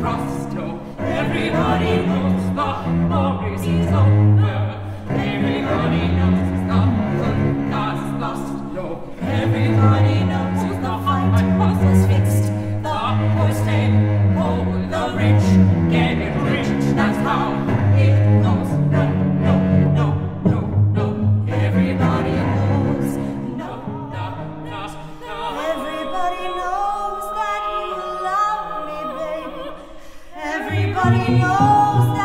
frost. Oh, everybody knows the war is over. Everybody knows the good has lost. No, everybody knows the fight was fixed. The poor stay, oh, the rich get rich. That's how it goes. No, no, no, no, no. Everybody knows. No, no, no, no. Everybody knows that you love me, baby. Everybody knows that